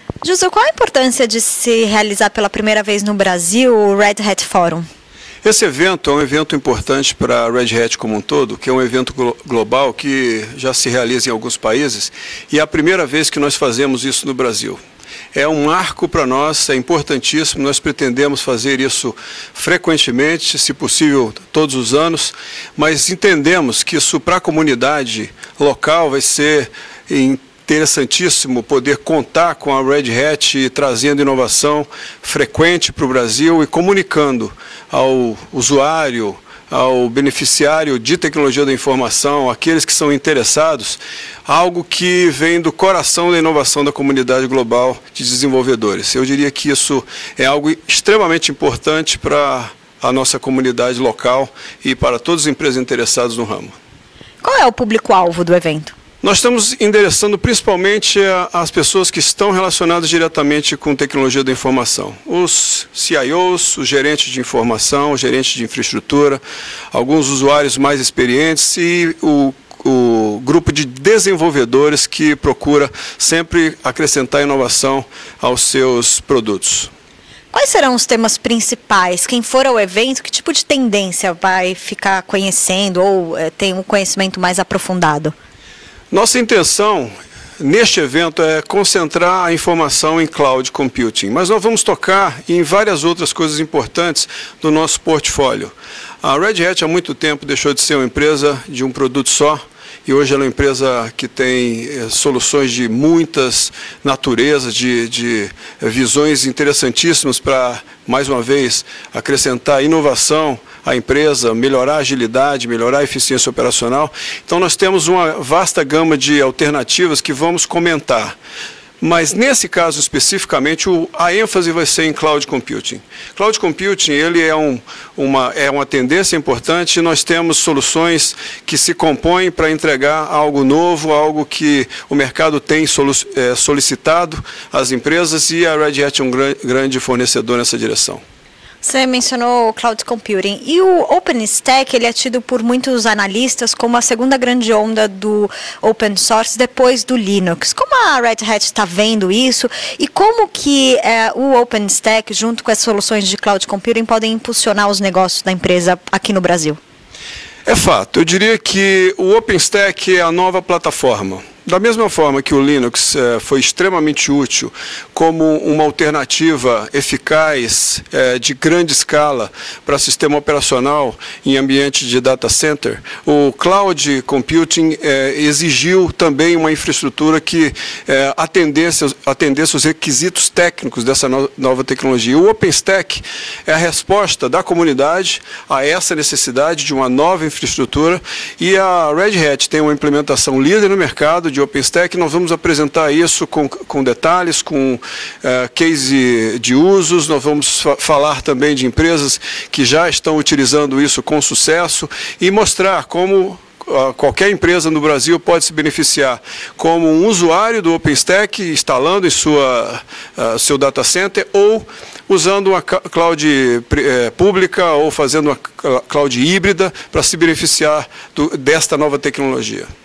Justo, qual a importância de se realizar pela primeira vez no Brasil o Red Hat Forum? Esse evento é um evento importante para a Red Hat como um todo, que é um evento global que já se realiza em alguns países e é a primeira vez que nós fazemos isso no Brasil. É um marco para nós, é importantíssimo, nós pretendemos fazer isso frequentemente, se possível todos os anos, mas entendemos que isso para a comunidade local vai ser interessantíssimo poder contar com a Red Hat trazendo inovação frequente para o Brasil e comunicando ao usuário, ao beneficiário de tecnologia da informação, aqueles que são interessados, algo que vem do coração da inovação da comunidade global de desenvolvedores. Eu diria que isso é algo extremamente importante para a nossa comunidade local e para todas as empresas interessadas no ramo. Qual é o público-alvo do evento? Nós estamos endereçando principalmente as pessoas que estão relacionadas diretamente com tecnologia da informação. Os CIOs, os gerentes de informação, os gerentes de infraestrutura, alguns usuários mais experientes e o grupo de desenvolvedores que procura sempre acrescentar inovação aos seus produtos. Quais serão os temas principais? Quem for ao evento, que tipo de tendência vai ficar conhecendo ou tem um conhecimento mais aprofundado? Nossa intenção neste evento é concentrar a informação em cloud computing, mas nós vamos tocar em várias outras coisas importantes do nosso portfólio. A Red Hat há muito tempo deixou de ser uma empresa de um produto só e hoje ela é uma empresa que tem soluções de muitas naturezas, de visões interessantíssimas para, mais uma vez, acrescentar inovação à empresa, melhorar a agilidade, melhorar a eficiência operacional. Então nós temos uma vasta gama de alternativas que vamos comentar. Mas nesse caso especificamente a ênfase vai ser em Cloud Computing. Cloud Computing ele é uma tendência importante e nós temos soluções que se compõem para entregar algo novo, algo que o mercado tem solicitado às empresas e a Red Hat é um grande fornecedor nessa direção. Você mencionou o Cloud Computing e o OpenStack, ele é tido por muitos analistas como a segunda grande onda do Open Source depois do Linux. Como a Red Hat está vendo isso e como que o OpenStack, junto com as soluções de Cloud Computing, podem impulsionar os negócios da empresa aqui no Brasil? É fato, eu diria que o OpenStack é a nova plataforma. Da mesma forma que o Linux foi extremamente útil como uma alternativa eficaz de grande escala para sistema operacional em ambiente de data center, o Cloud Computing exigiu também uma infraestrutura que atendesse os requisitos técnicos dessa nova tecnologia. O OpenStack é a resposta da comunidade a essa necessidade de uma nova infraestrutura e a Red Hat tem uma implementação líder no mercado de OpenStack. Nós vamos apresentar isso com detalhes, com case de usos, nós vamos falar também de empresas que já estão utilizando isso com sucesso e mostrar como qualquer empresa no Brasil pode se beneficiar como um usuário do OpenStack, instalando em seu data center ou usando uma cloud pública ou fazendo uma cloud híbrida para se beneficiar desta nova tecnologia.